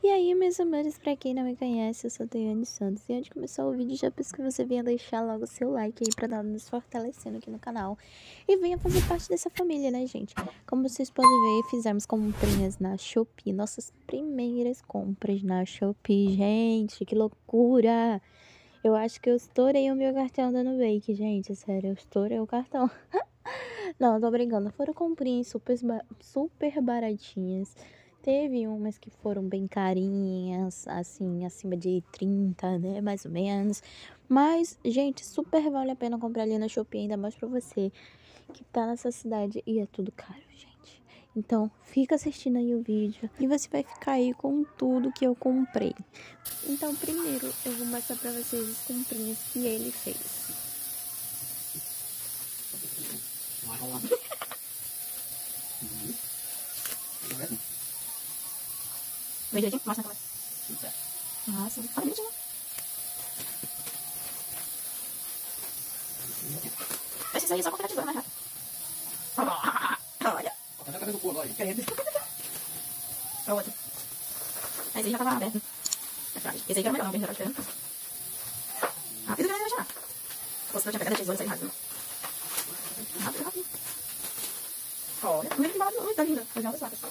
E aí, meus amores, pra quem não me conhece, eu sou a Tayane Santos. E antes de começar o vídeo, já peço que você venha deixar logo o seu like aí pra dar nos fortalecendo aqui no canal. E venha fazer parte dessa família, né, gente? Como vocês podem ver, fizemos comprinhas na Shopee. Nossas primeiras compras na Shopee. Gente, que loucura! Eu acho que eu estourei o meu cartão da Nubank, gente. Sério, eu estourei o cartão. Não, tô brincando. Foram comprinhas super baratinhas. Teve umas que foram bem carinhas, assim, acima de 30, né? Mais ou menos. Mas, gente, super vale a pena comprar ali na Shopee, ainda mais pra você que tá nessa cidade e é tudo caro, gente. Então, fica assistindo aí o vídeo e você vai ficar aí com tudo que eu comprei. Então, primeiro, eu vou mostrar pra vocês as comprinhas que ele fez. Vem direitinho? Mostra na câmera. Nossa, olha direitinho. Esse aí só com tesoura, né? Olha. Tá fazendo pulo agora. Credo. Olha o outro. Esse aí já tava aberto. Esse aí que era melhor, não, já tava esperando. Rápido que eu não ia imaginar. Você não tinha pegado a tesoura e sair rápido. Rápido, rápido. Olha, não é que bala não, tá linda. Vou jogar os lápis.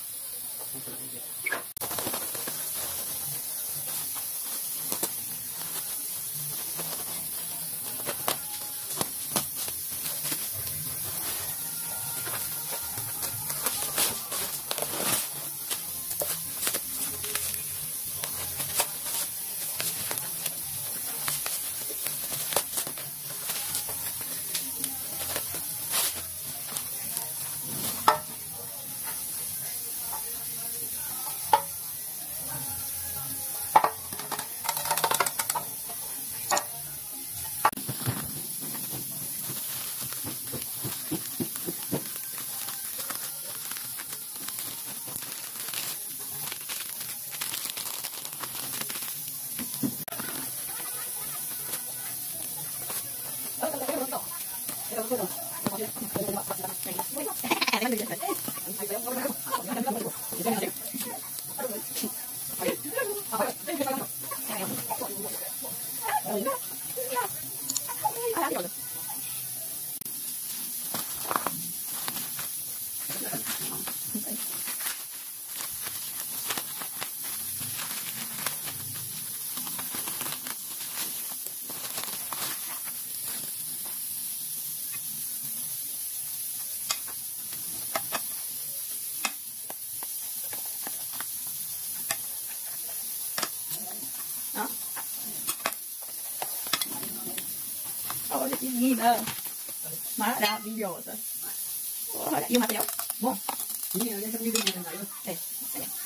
Olha que linda! Maravilhosa! Olha, e o material? Bom? É, excelente.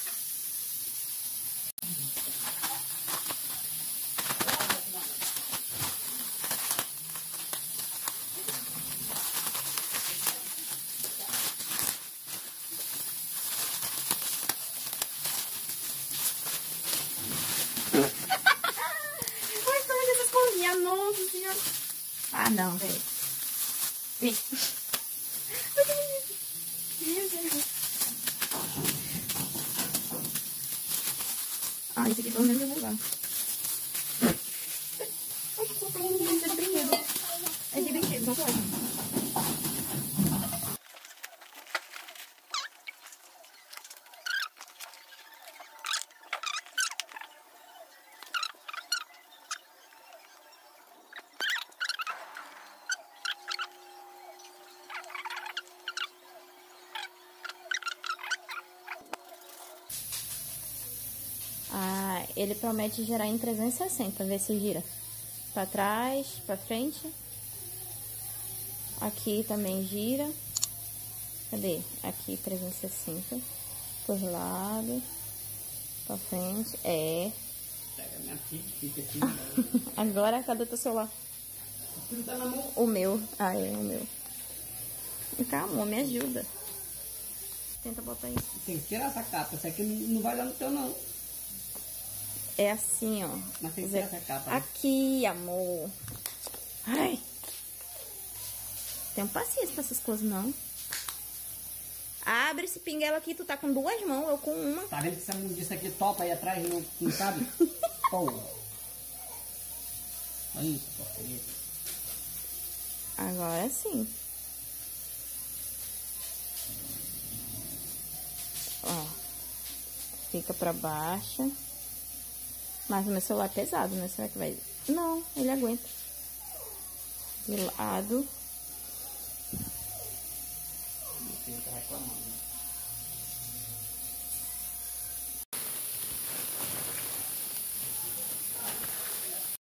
Ai, como essas coisinhas, nossa senhora! Ah, não, velho. Vem. Ah, esse aqui pelo menos eu vou usar. Ai, que fofinho, esse é de brinquedo. É de brinquedo, não pode. Ah, ele promete girar em 360, ver se gira. Pra trás, pra frente. Aqui também gira. Cadê? Aqui 360. Por lado. Pra frente. É. Agora, cadê o teu celular? O meu. Ah, é o meu. Calma, me ajuda. Tenta botar isso. Tem que tirar essa capa. Essa aqui não vai dar no teu, não. É assim, ó. Mas tem que tirar essa capa. Aqui, amor. Ai. Tenho paciência pra essas coisas, não. Abre esse pinguelo aqui, tu tá com 2 mãos, eu com uma. Tá vendo que essa mundiça aqui topa aí atrás, não sabe? Pô. Olha isso, porcaria. Agora sim. Ó. Fica pra baixo. Mas o meu celular é pesado, né? Será que vai... Não, ele aguenta. De lado. Você tá reclamando.